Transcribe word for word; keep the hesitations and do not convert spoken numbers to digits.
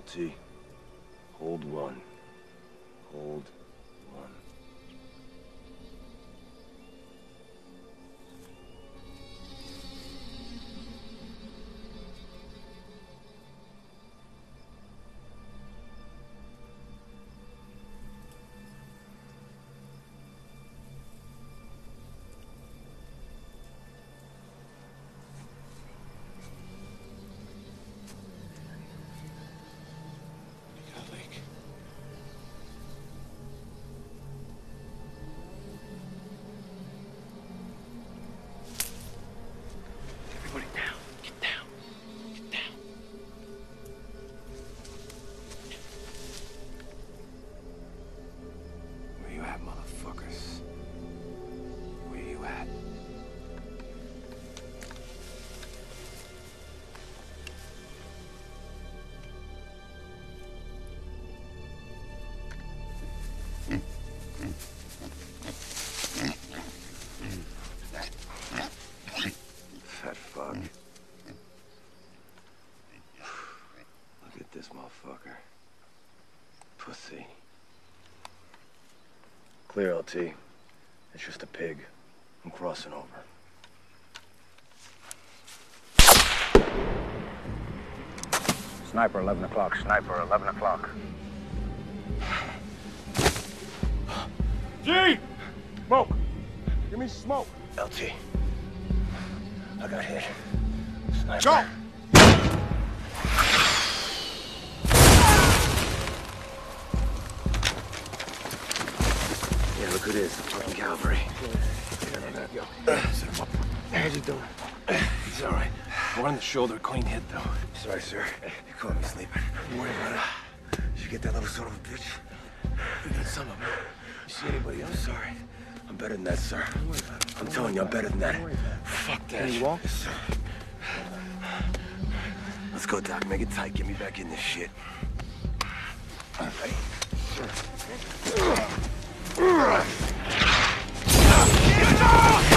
T. Hold one. Hold one. Fat fuck. Look at this motherfucker. Pussy. Clear, L T. It's just a pig. I'm crossing over. Sniper, eleven o'clock. Sniper, eleven o'clock. G! Smoke! Give me smoke. L T. I got hit. Sniper. Go! Yeah, look who it is. The fucking cavalry. Set him up. How's he doing? He's all right. One on the shoulder, clean hit, though. Sorry, sir. You caught me sleeping. Don't worry about it. Did you get that little son of a bitch? You got some of them. You see anybody else? Sorry. I'm better than that, sir. I'm telling you, I'm better than that. Fuck that. Can you walk? Yes, sir. Let's go, Doc. Make it tight. Get me back in this shit. Ready? Sure. Get down!